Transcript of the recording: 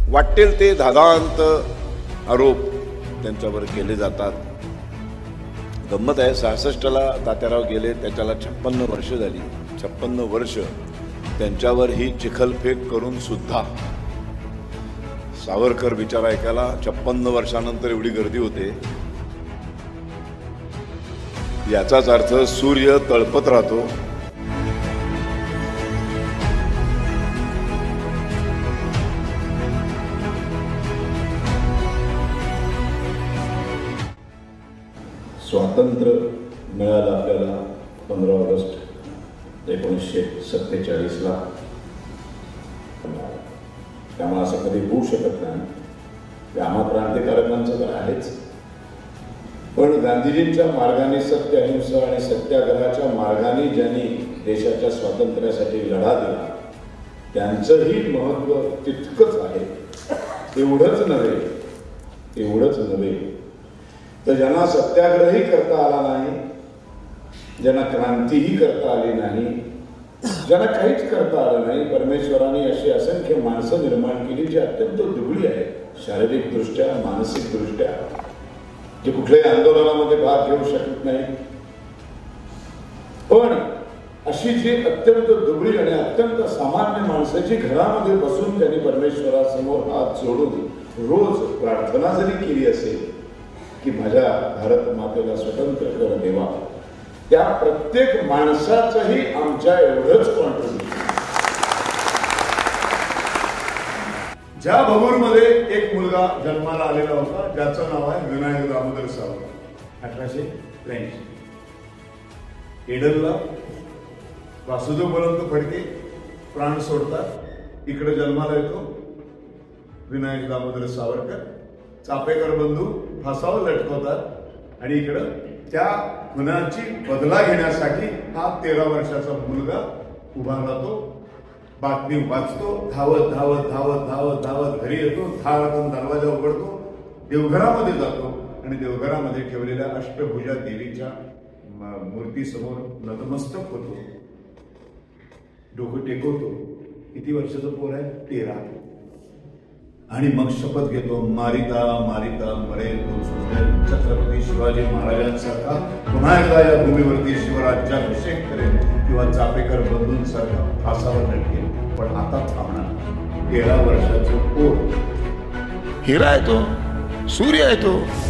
वाटेल ते धादांत आरोप त्यांच्यावर केले जातात। गंमत आहे, 66ला तात्याराव गेले, त्याच्याला 56 वर्ष झाली। 56 वर्ष त्यांच्यावर ही चिखलफेक करून सुद्धा सावरकर विचार ऐकायला 56 वर्षानंतर एवढी गर्दी होते, याचाच अर्थ सूर्य तळपत राहतो। स्वातंत्र्य मिळालं आपल्याला 15 ऑगस्ट 1947ला। त्यामुळे असं कधी होऊ शकत नाही की आम्हा क्रांतिकारकांचं तर आहेच, पण गांधीजींच्या मार्गाने, सत्य अहिंसा आणि सत्याग्रहाच्या मार्गाने ज्यांनी देशाच्या स्वातंत्र्यासाठी लढा दिला त्यांचंही महत्त्व तितकंच आहे। एवढंच नव्हे तर ज्यांना सत्याग्रही करता आला नाही, ज्यांना क्रांतीही करता आली नाही, ज्यांना काहीच करता आलं नाही, परमेश्वराने अशी असंख्य माणसं निर्माण केली जी अत्यंत दुबळी आहेत, शारीरिकदृष्ट्या, मानसिकदृष्ट्या, जे कुठल्याही आंदोलनामध्ये भाग घेऊ शकत नाही। पण अशी जी अत्यंत दुबळी आणि अत्यंत सामान्य माणसाची घरामध्ये बसून त्यांनी परमेश्वरासमोर हात जोडून रोज प्रार्थना जरी केली असेल की माझ्या भारत मातेला स्वतंत्र कर देवा, त्या प्रत्येक माणसाचंही आमच्या एवढंच कॉन्ट्रिब्युशन। ज्या भगूरमध्ये एक मुलगा जन्माला आलेला होता ज्याचं नाव आहे विनायक दामोदर सावरकर। 1883 एडनला वासुदेव बळवंत फडके प्राण सोडतात, इकडे जन्माला येतो विनायक दामोदर सावरकर। चापेकर बंधू फासावर लटकवतात आणि इकडं त्या खुनाची बदला घेण्यासाठी हा 13 वर्षाचा मुलगा उभा राहतो, बातमी वाचतो, धावत धावत धावत धावत धावत घरी येतो, धावातून दरवाजा उघडतो, देवघरामध्ये जातो आणि देवघरामध्ये ठेवलेल्या अष्टभुजा देवीच्या मूर्तीसमोर नतमस्तक होतो, डोकं टेकवतो। किती वर्षाचं पोर आहे? 13। आणि मग शपथ घेतो, मारिता मारिता मरेल तो छत्रपती शिवाजी महाराजांसारखा पुन्हा एकदा या भूमीवरती शिवराज्याभिषेक करेल किंवा चापेकर बंधूंसारखा फासावर लटकेल, पण आता थांबणार। 13 वर्षाचं पोर, हिरा आहे तो, सूर्य आहे तो।